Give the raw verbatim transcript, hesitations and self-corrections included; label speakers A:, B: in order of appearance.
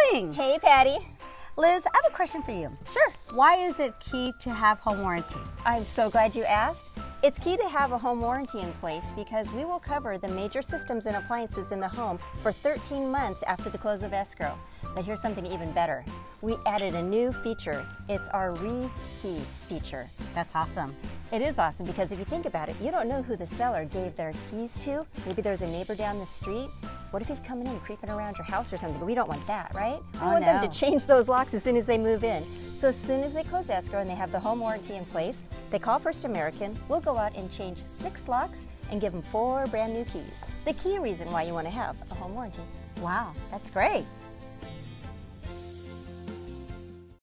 A: morning.
B: Hey, Patty.
A: Liz, I have a question for you.
B: Sure.
A: Why is it key to have home warranty?
B: I'm so glad you asked. It's key to have a home warranty in place because we will cover the major systems and appliances in the home for thirteen months after the close of escrow. But here's something even better. We added a new feature. It's our re-key feature.
A: That's awesome.
B: It is awesome because if you think about it, you don't know who the seller gave their keys to. Maybe there's a neighbor down the street. What if he's coming in, creeping around your house or something? We don't want that, right? We
A: Oh,
B: want
A: no.
B: them to change those locks as soon as they move in. So as soon as they close escrow and they have the home warranty in place, they call First American. We'll go out and change six locks and give them four brand new keys. The key reason why you want to have a home warranty.
A: Wow, that's great.